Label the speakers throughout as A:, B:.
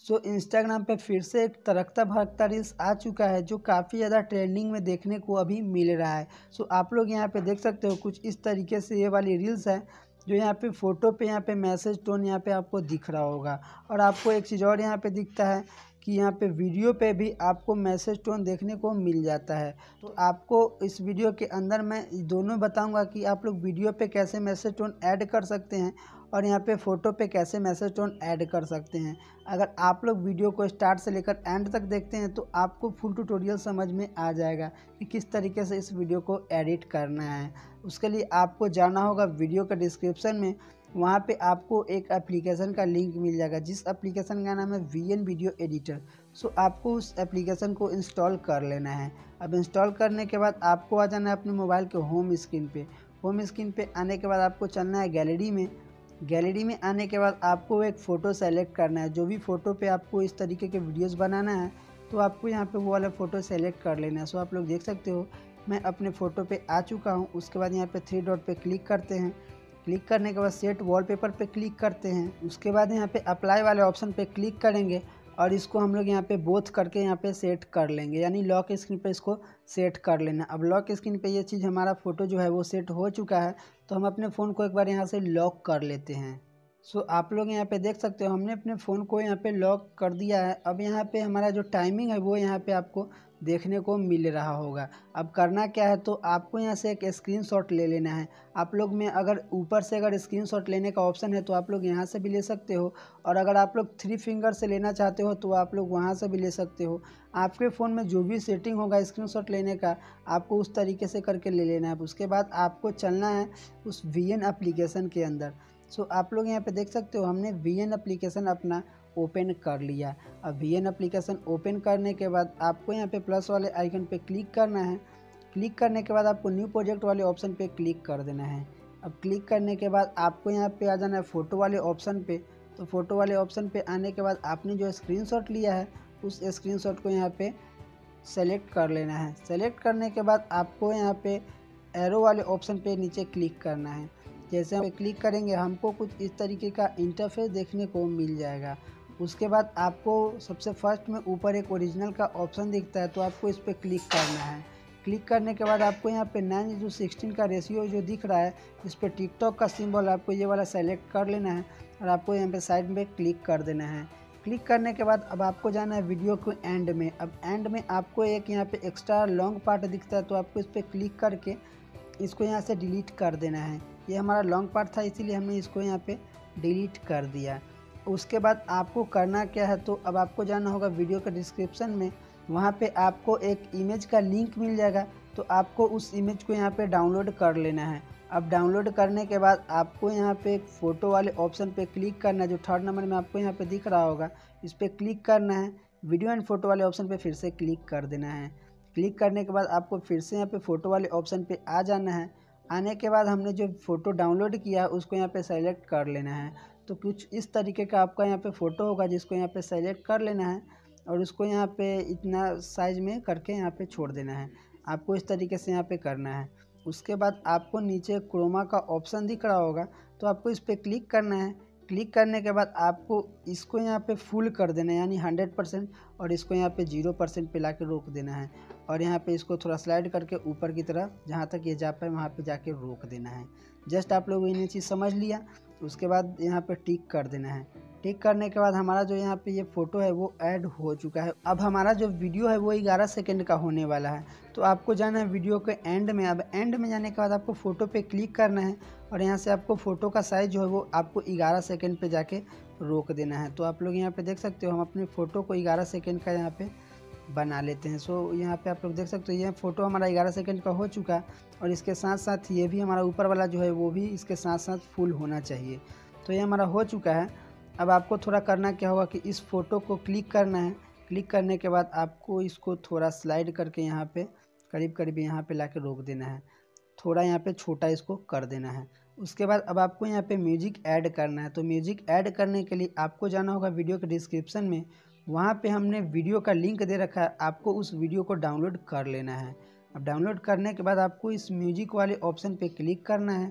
A: Instagram पे फिर से एक तड़कता भड़कता रील्स आ चुका है जो काफ़ी ज़्यादा ट्रेंडिंग में देखने को अभी मिल रहा है। आप लोग यहाँ पे देख सकते हो कुछ इस तरीके से ये वाली रील्स है जो यहाँ पे फ़ोटो पे यहाँ पे मैसेज टोन यहाँ पे आपको दिख रहा होगा। और आपको एक चीज़ और यहाँ पे दिखता है कि यहाँ पे वीडियो पे भी आपको मैसेज टोन देखने को मिल जाता है। तो आपको इस वीडियो के अंदर मैं दोनों बताऊंगा कि आप लोग वीडियो पे कैसे मैसेज टोन ऐड कर सकते हैं और यहाँ पे फ़ोटो पे कैसे मैसेज टोन ऐड कर सकते हैं। अगर आप लोग वीडियो को स्टार्ट से लेकर एंड तक देखते हैं तो आपको फुल ट्यूटोरियल समझ में आ जाएगा कि किस तरीके से इस वीडियो को एडिट करना है। उसके लिए आपको जाना होगा वीडियो के डिस्क्रिप्शन में, वहाँ पे आपको एक एप्लीकेशन का लिंक मिल जाएगा जिस एप्लीकेशन का नाम है VN वीडियो एडिटर। आपको उस एप्लीकेशन को इंस्टॉल कर लेना है। अब इंस्टॉल करने के बाद आपको आ जाना है अपने मोबाइल के होम स्क्रीन पे। होम स्क्रीन पे आने के बाद आपको चलना है गैलरी में। गैलरी में आने के बाद आपको एक फ़ोटो सेलेक्ट करना है। जो भी फ़ोटो पे आपको इस तरीके के वीडियोस बनाना है तो आपको यहाँ पे वो वाला फ़ोटो सेलेक्ट कर लेना है। आप लोग देख सकते हो मैं अपने फ़ोटो पे आ चुका हूँ। उसके बाद यहाँ पे 3 डॉट पे क्लिक करते हैं। क्लिक करने के बाद सेट वॉलपेपर पे क्लिक करते हैं। उसके बाद यहाँ पे अप्लाई वाले ऑप्शन पे क्लिक करेंगे और इसको हम लोग यहाँ पे बोथ करके यहाँ पे सेट कर लेंगे, यानी लॉक स्क्रीन पे इसको सेट कर लेना। अब लॉक स्क्रीन पे ये चीज़ हमारा फ़ोटो जो है वो सेट हो चुका है। तो हम अपने फ़ोन को एक बार यहाँ से लॉक कर लेते हैं। आप लोग यहाँ पे देख सकते हो हमने अपने फ़ोन को यहाँ पे लॉक कर दिया है। अब यहाँ पे हमारा जो टाइमिंग है वो यहाँ पे आपको देखने को मिल रहा होगा। अब करना क्या है, तो आपको यहाँ से एक स्क्रीनशॉट ले लेना है। आप लोग में अगर ऊपर से अगर स्क्रीनशॉट लेने का ऑप्शन है तो आप लोग यहाँ से भी ले सकते हो, और अगर आप लोग 3 फिंगर से लेना चाहते हो तो आप लोग वहाँ से भी ले सकते हो। आपके फ़ोन में जो भी सेटिंग होगा स्क्रीनशॉट लेने का आपको उस तरीके से करके ले लेना है। उसके बाद आपको चलना है उस VN एप्लीकेशन के अंदर। आप लोग यहाँ पे देख सकते हो हमने VN एप्लीकेशन अपना ओपन कर लिया। अब VN एप्लीकेशन ओपन करने के बाद आपको यहाँ पे प्लस वाले आइकन पे क्लिक करना है। क्लिक करने के बाद आपको न्यू प्रोजेक्ट वाले ऑप्शन पे क्लिक कर देना है। अब क्लिक करने के बाद आपको यहाँ पे आ जाना है फ़ोटो वाले ऑप्शन पे। तो फ़ोटो वाले ऑप्शन पे आने के बाद आपने जो स्क्रीनशॉट लिया है उस स्क्रीनशॉट को यहाँ पे सेलेक्ट कर लेना है। सेलेक्ट करने के बाद आपको यहाँ पे एरो वाले ऑप्शन पे नीचे क्लिक करना है। जैसे हम क्लिक करेंगे हमको कुछ इस तरीके का इंटरफेस देखने को मिल जाएगा। उसके बाद आपको सबसे फर्स्ट में ऊपर एक ओरिजिनल का ऑप्शन दिखता है तो आपको इस पर क्लिक करना है। क्लिक करने के बाद आपको यहाँ पे 9:16 का रेशियो जो दिख रहा है इस पर टिकटॉक का सिंबल आपको ये वाला सेलेक्ट कर लेना है और आपको यहाँ पे साइड में क्लिक कर देना है। क्लिक करने के बाद अब आपको जाना है वीडियो को एंड में। अब एंड में आपको एक यहाँ पे एक्स्ट्रा लॉन्ग पार्ट दिखता है तो आपको इस पर क्लिक करके इसको यहाँ से डिलीट कर देना है। ये हमारा लॉन्ग पार्ट था इसीलिए हमने इसको यहाँ पे डिलीट कर दिया। उसके बाद आपको करना क्या है, तो अब आपको जाना होगा वीडियो के डिस्क्रिप्शन में। वहाँ पे आपको एक इमेज का लिंक मिल जाएगा तो आपको उस इमेज को यहाँ पे डाउनलोड कर लेना है। अब डाउनलोड करने के बाद आपको यहाँ पे एक फ़ोटो वाले ऑप्शन पे क्लिक करना है जो 3rd नंबर में आपको यहाँ पे दिख रहा होगा। इस पर क्लिक करना है। वीडियो एंड फ़ोटो वाले ऑप्शन पे फिर से क्लिक कर देना है। क्लिक करने के बाद आपको फिर से यहाँ पे फ़ोटो वाले ऑप्शन पे आ जाना है। आने के बाद हमने जो फ़ोटो डाउनलोड किया है उसको यहाँ पे सेलेक्ट कर लेना है। तो कुछ इस तरीके का आपका यहाँ पे फ़ोटो होगा जिसको यहाँ पे सेलेक्ट कर लेना है और उसको यहाँ पे इतना साइज़ में करके यहाँ पे छोड़ देना है। आपको इस तरीके से यहाँ पे करना है। उसके बाद आपको नीचे क्रोमा का ऑप्शन दिख रहा होगा तो आपको इस पर क्लिक करना है। क्लिक करने के बाद आपको इसको यहाँ पे फुल कर देना है यानी 100%, और इसको यहाँ पे 0% पे ला के रोक देना है। और यहाँ पे इसको थोड़ा स्लाइड करके ऊपर की तरफ जहाँ तक ये जा पाए वहाँ पे जाके रोक देना है। जस्ट आप लोग इन्हें चीज़ समझ लिया। उसके बाद यहाँ पे टिक कर देना है। टिक करने के बाद हमारा जो यहाँ पे ये फ़ोटो है वो ऐड हो चुका है। अब हमारा जो वीडियो है वो 11 सेकंड का होने वाला है। तो आपको जाना है वीडियो के एंड में। अब एंड में जाने के बाद आपको फ़ोटो पे क्लिक करना है और यहाँ से आपको फ़ोटो का साइज़ जो है वो आपको 11 सेकंड पे जाके रोक देना है। तो आप लोग यहाँ पे देख सकते हो हम अपने फ़ोटो को 11 सेकंड का यहाँ पे बना लेते हैं। यहाँ पे आप लोग देख सकते हो ये फ़ोटो हमारा 11 सेकंड का हो चुका है और इसके साथ साथ ये भी हमारा ऊपर वाला जो है वो भी इसके साथ साथ फुल होना चाहिए। तो ये हमारा हो चुका है। अब आपको थोड़ा करना क्या होगा कि इस फ़ोटो को क्लिक करना है। क्लिक करने के बाद आपको इसको थोड़ा स्लाइड करके यहाँ पे करीब करीब यहाँ पे ला के रोक देना है। थोड़ा यहाँ पे छोटा इसको कर देना है। उसके बाद अब आपको यहाँ पे म्यूजिक ऐड करना है। तो म्यूजिक ऐड करने के लिए आपको जाना होगा वीडियो के डिस्क्रिप्शन में। वहाँ पे हमने वीडियो का लिंक दे रखा है, आपको उस वीडियो को डाउनलोड कर लेना है। अब डाउनलोड करने के बाद आपको इस म्यूजिक वाले ऑप्शन पे क्लिक करना है।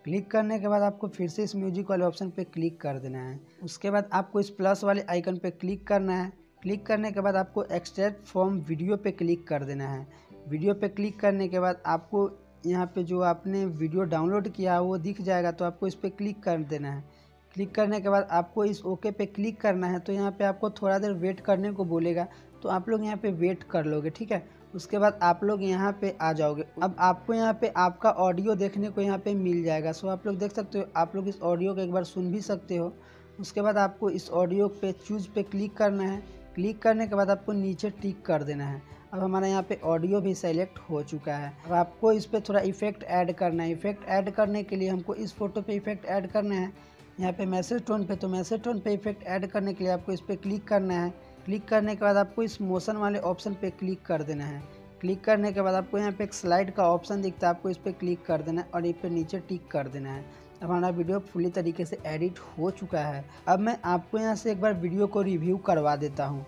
A: क्लिक करने के बाद आपको फिर से इस म्यूजिक वाले ऑप्शन पे क्लिक कर देना है। उसके बाद आपको इस प्लस वाले आइकन पे क्लिक करना है। क्लिक करने के बाद आपको एक्सट्रैक्ट फ्रॉम वीडियो पे क्लिक कर देना है। वीडियो पे क्लिक करने के बाद आपको यहाँ पे जो आपने वीडियो डाउनलोड किया वो दिख जाएगा, तो आपको इस पर क्लिक कर देना है। क्लिक करने के बाद आपको इस ओके पे क्लिक करना है। तो यहाँ पे आपको थोड़ा देर वेट करने को बोलेगा, तो आप लोग यहाँ पे वेट कर लोगे, ठीक है। उसके बाद आप लोग यहाँ पे आ जाओगे। अब आपको यहाँ पे आपका ऑडियो देखने को यहाँ पे मिल जाएगा। सो आप लोग देख सकते हो, आप लोग इस ऑडियो को एक बार सुन भी सकते हो। उसके बाद आपको इस ऑडियो पे चूज़ पे क्लिक करना है। क्लिक करने के बाद आपको नीचे टिक कर देना है। अब हमारा यहाँ पे ऑडियो भी सेलेक्ट हो चुका है। अब आपको इस पर थोड़ा इफेक्ट ऐड करना है। इफेक्ट ऐड करने के लिए हमको इस फोटो पे इफेक्ट ऐड करना है। यहाँ पे मैसेज टोन पे, तो मैसेज टोन पे इफेक्ट ऐड करने के लिए आपको इस पर क्लिक करना है। क्लिक करने के बाद आपको इस मोशन वाले ऑप्शन पे क्लिक कर देना है। क्लिक करने के बाद आपको यहाँ पे एक स्लाइड का ऑप्शन दिखता है, आपको इस पर क्लिक कर देना है और इस पर नीचे टिक कर देना है। अब हमारा वीडियो फुली तरीके से एडिट हो चुका है। अब मैं आपको यहाँ से एक बार वीडियो को रिव्यू करवा देता हूँ।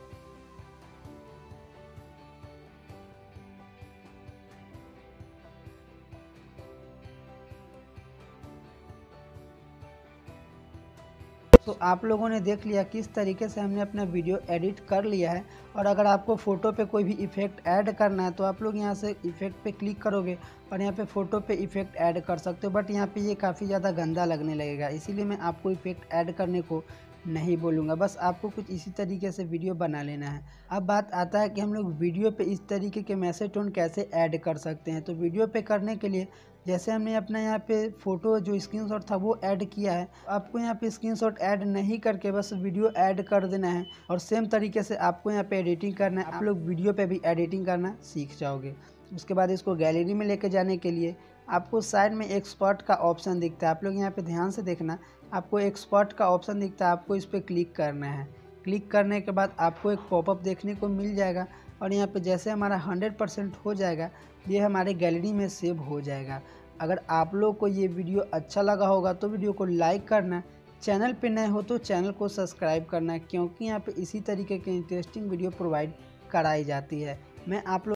A: तो आप लोगों ने देख लिया किस तरीके से हमने अपना वीडियो एडिट कर लिया है। और अगर आपको फ़ोटो पे कोई भी इफ़ेक्ट ऐड करना है तो आप लोग यहाँ से इफ़ेक्ट पे क्लिक करोगे और यहाँ पे फ़ोटो पे इफ़ेक्ट ऐड कर सकते हो। बट यहाँ पे ये काफ़ी ज़्यादा गंदा लगने लगेगा, इसीलिए मैं आपको इफ़ेक्ट ऐड करने को नहीं बोलूँगा। बस आपको कुछ इसी तरीके से वीडियो बना लेना है। अब बात आता है कि हम लोग वीडियो पे इस तरीके के मैसेज टोन कैसे ऐड कर सकते हैं। तो वीडियो पे करने के लिए जैसे हमने अपना यहाँ पे फ़ोटो जो स्क्रीनशॉट था वो ऐड किया है, आपको यहाँ पे स्क्रीनशॉट ऐड नहीं करके बस वीडियो ऐड कर देना है। और सेम तरीके से आपको यहाँ पे एडिटिंग करना है। आप लोग वीडियो पे भी एडिटिंग करना सीख जाओगे। उसके बाद इसको गैलरी में लेके जाने के लिए आपको साइड में एक्सपोर्ट का ऑप्शन दिखता है। आप लोग यहाँ पे ध्यान से देखना, आपको एक्सपोर्ट का ऑप्शन दिखता है, आपको इस पर क्लिक करना है। क्लिक करने के बाद आपको एक पॉपअप देखने को मिल जाएगा और यहाँ पे जैसे हमारा 100% हो जाएगा, ये हमारे गैलरी में सेव हो जाएगा। अगर आप लोग को ये वीडियो अच्छा लगा होगा तो वीडियो को लाइक करना, चैनल पे नए हो तो चैनल को सब्सक्राइब करना, क्योंकि यहाँ पे इसी तरीके के इंटरेस्टिंग वीडियो प्रोवाइड कराई जाती है। मैं आप लोग